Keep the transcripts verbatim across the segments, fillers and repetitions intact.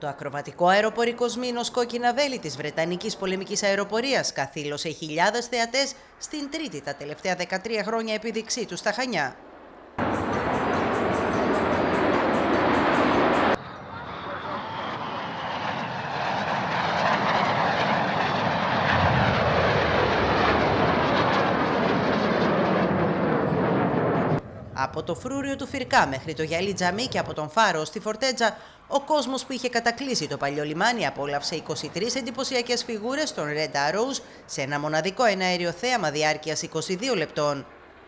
Το ακροβατικό αεροπορικό σμήνος Κόκκινα Βέλη της Βρετανικής Πολεμικής Αεροπορίας καθήλωσε χιλιάδες θεατές στην τρίτη τα τελευταία δεκατρία χρόνια επίδειξή του στα Χανιά. Από το φρούριο του Φυρκά μέχρι το γυαλί τζαμί και από τον Φάρο στη Φορτέτζα, ο κόσμος που είχε κατακλείσει το παλιό λιμάνι απόλαυσε είκοσι τρεις εντυπωσιακές φιγούρες των Red Arrows σε ένα μοναδικό εναέριο θέαμα διάρκειας είκοσι δύο λεπτών.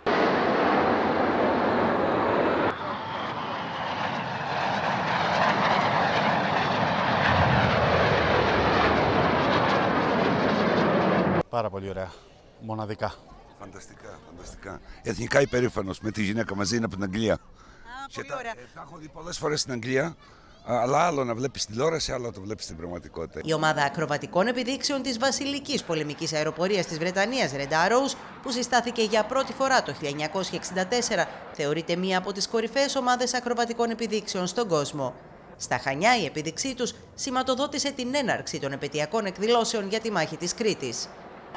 Πάρα πολύ ωραία. Μοναδικά. Φανταστικά, φανταστικά. Εθνικά υπερήφανος με τη γυναίκα μαζί είναι από την Αγγλία. Α, πολύ τα, ωραία. ε, τα έχω δει πολλές φορές στην Αγγλία, αλλά άλλο να βλέπεις τηλεόραση, άλλο να το βλέπεις στην πραγματικότητα. Η ομάδα ακροβατικών επιδείξεων της Βασιλικής Πολεμικής Αεροπορίας της Βρετανίας, Red Arrows, που συστάθηκε για πρώτη φορά το χίλια εννιακόσια εξήντα τέσσερα, θεωρείται μία από τις κορυφαίες ομάδες ακροβατικών επιδείξεων στον κόσμο. Στα Χανιά η επίδειξή τους σηματοδότησε την έναρξη των επαιτειακών εκδηλώσεων για τη μάχη της Κρήτης.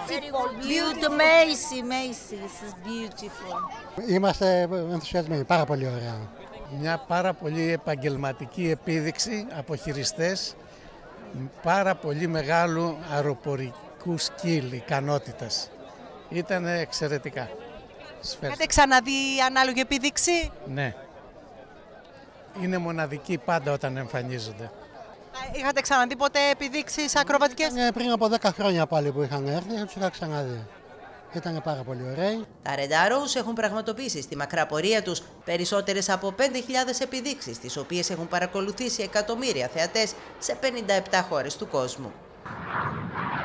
Είμαστε ενθουσιασμένοι, πάρα πολύ ωραία. Μια πάρα πολύ επαγγελματική επίδειξη από χειριστές πάρα πολύ μεγάλου αεροπορικού σκύλ ικανότητας. Ήταν εξαιρετικά. Έχετε ξαναδεί ανάλογη επίδειξη? Ναι. Είναι μοναδική πάντα όταν εμφανίζονται. Είχατε ξαναδεί ποτέ επιδείξεις ακροβατικές? Ε, πριν από δέκα χρόνια πάλι που είχαν έρθει, τους είχα ξαναδεί. Ήταν πάρα πολύ ωραίοι. Τα Red Arrows έχουν πραγματοποιήσει στη μακρά πορεία τους περισσότερες από πέντε χιλιάδες επιδείξεις, τις οποίες έχουν παρακολουθήσει εκατομμύρια θεατές σε πενήντα επτά χώρες του κόσμου.